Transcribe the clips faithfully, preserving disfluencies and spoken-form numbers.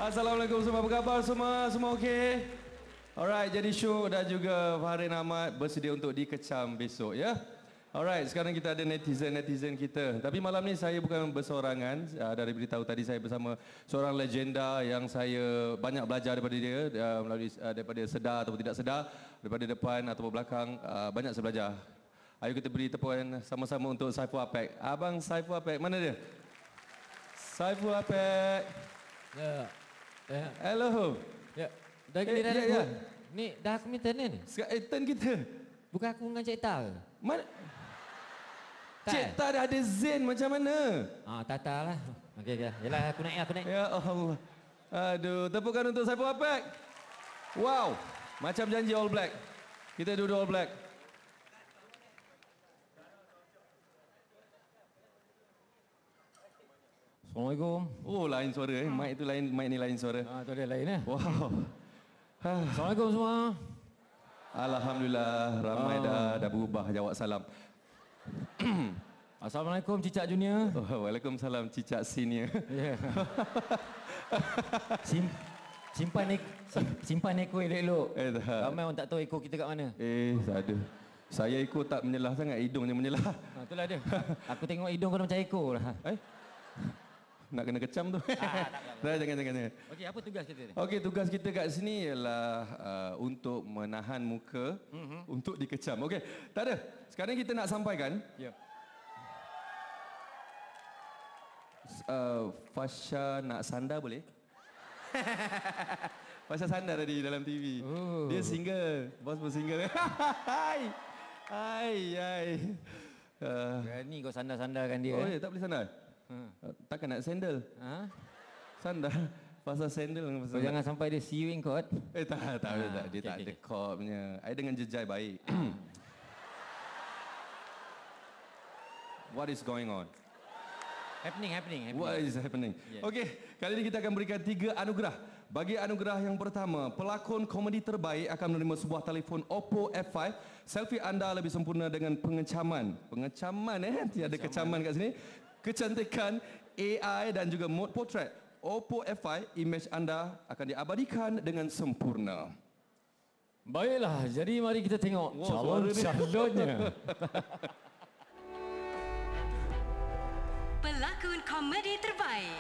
Assalamualaikum semua, apa khabar semua? Semua okey? Alright, jadi Syuk dan juga Farin Ahmad bersedia untuk dikecam besok ya. Alright, sekarang kita ada netizen-netizen kita. Tapi malam ni saya bukan bersorangan. Dari beritahu tadi saya bersama seorang legenda yang saya banyak belajar daripada dia melalui daripada sedar atau tidak sedar, daripada depan atau belakang, banyak saya belajar. Ayo kita beri tepuan sama-sama untuk Saiful Apek. Abang Saiful Apek, mana dia? Saiful Apek. Ya. Ya. Hello. Ya. Dah gini eh, dah. Ya, ya. Ni dah aku minta ni ni. Sekarang eh, turn kita. Bukan aku dengan Cik Ta ke? Mana? Tak. Cik Ta dah ada Zen macam mana? Ah, Tata lah. Okey okey. Yalah aku naik aku naik. Ya Allah. Aduh, tepukan untuk Saiful Apek. Wow. Macam janji All Black. Kita duduk All Black. Assalamualaikum. Oh, lain suara eh. Mic tu lain, mic ni lain suara. Ah, tu dia lain eh. Wow. Assalamualaikum semua. Alhamdulillah, ramai oh. dah dah berubah jawab salam. Assalamualaikum Cicak Junior. Oh, Waalaikumsalam Cicak Senior. Yeah. Sim, simpan ek, sim, simpan ekor elok-elok. Eh, tak. Ramai orang tak tahu ekor kita kat mana. Eh, tak ada. Saya ekor tak menyelah sangat, hidungnya menyelah. Ha, itulah dia. Aku tengok hidung kau macam ekor lah. Eh? Nak kena kecam tu. Ah, tak, tak, jangan, jangan, jangan. Okey, apa tugas kita ni? Okey, tugas kita kat sini ialah uh, untuk menahan muka mm-hmm. untuk dikecam. Okey, tak ada. Sekarang kita nak sampaikan. Ya. Yep. Uh, Fasha nak sandar boleh? Fasha sandar tadi dalam T V. Oh. Dia single. Bos pun single. Hai. Hai, hai. Uh. Berani kau sandar-sandarkan dia. Oh, eh? ya, tak boleh sandar. Hmm. Takkan nak sandal? Ha? Sandal. Pasal sandal dengan pasal. So, jangan sampai dia see you in court. Eh tak, tak, ha, tak. Dia okay, tak okay. ada court punya. I dengan jejai baik. What is going on? Happening, happening, happening. What is happening? Yeah. Okey, kali ini kita akan berikan tiga anugerah. Bagi anugerah yang pertama, pelakon komedi terbaik akan menerima sebuah telefon Oppo F lima. Selfie anda lebih sempurna dengan pengecaman. Pengecaman eh, tiada kecaman kat sini. Kecantikan A I dan juga mode portrait. Oppo F lima, imej anda akan diabadikan dengan sempurna. Baiklah, jadi mari kita tengok wow, calon-calonnya. Pelakon komedi terbaik.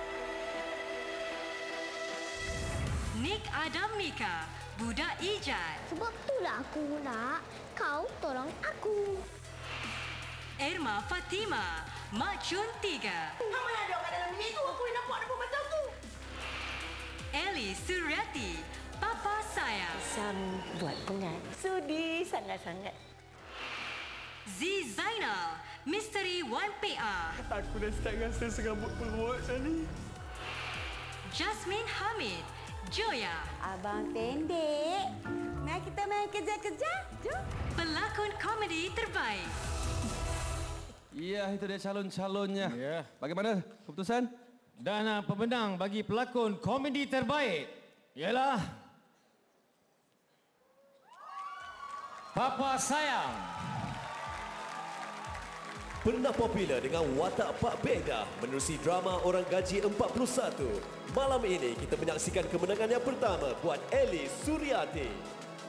Nick Adam Mika, budak ijat. Sebab itulah aku nak kau tolong aku. Irma Fatima, Mak Chun tiga. Hang mana ada kat dalam ni tu? Aku nak nampak dia macam tu. Ellie Suryati, Papa Sayang. Sam buat pengat. Sudi sangat-sangat. Z Zainal, Misteri Wan P R. Aku dah start rasa serabut perut macam ni. Jasmine Hamid, Joya. Abang pendek. Mari kita main kejar-kejar. Jom. Pelakon komedi terbaik. Ya, itu dia calon-calonnya. Ya. Bagaimana keputusan? Dan uh, pemenang bagi pelakon komedi terbaik ialah Papa Sayang. Pernah popular dengan watak Pak Beda menerusi drama Orang Gaji empat puluh satu. Malam ini kita menyaksikan kemenangan yang pertama buat Ellie Suryati.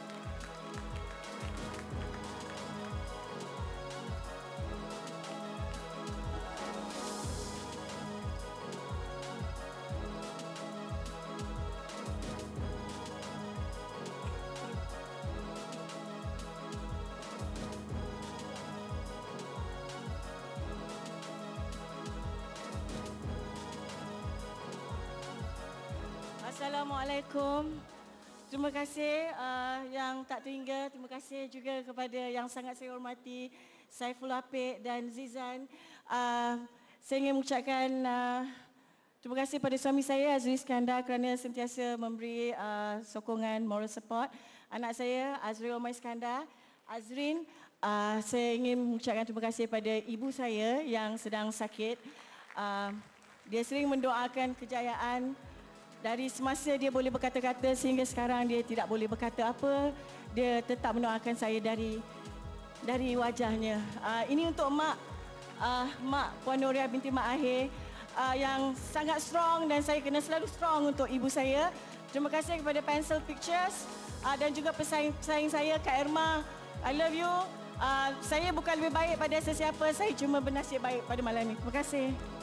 Assalamualaikum. Terima kasih uh, yang tak terhingga. Terima kasih juga kepada yang sangat saya hormati, Saiful Apek dan Zizan. Uh, saya ingin mengucapkan uh, terima kasih pada suami saya, Azri Iskandar, kerana sentiasa memberi uh, sokongan, moral support. Anak saya, Azri Omar Iskandar. Azrin, uh, saya ingin mengucapkan terima kasih pada ibu saya yang sedang sakit. Uh, dia sering mendoakan kejayaan. Dari semasa dia boleh berkata-kata sehingga sekarang dia tidak boleh berkata apa, dia tetap mendoakan saya dari dari wajahnya. Uh, ini untuk mak, uh, mak Puan Noria binti Mak Ahir. uh, yang sangat strong dan saya kena selalu strong untuk ibu saya. Terima kasih kepada Pencil Pictures uh, dan juga pesaing-pesaing saya, Kak Irma. I love you. Uh, saya bukan lebih baik pada sesiapa, saya cuma bernasib baik pada malam ini. Terima kasih.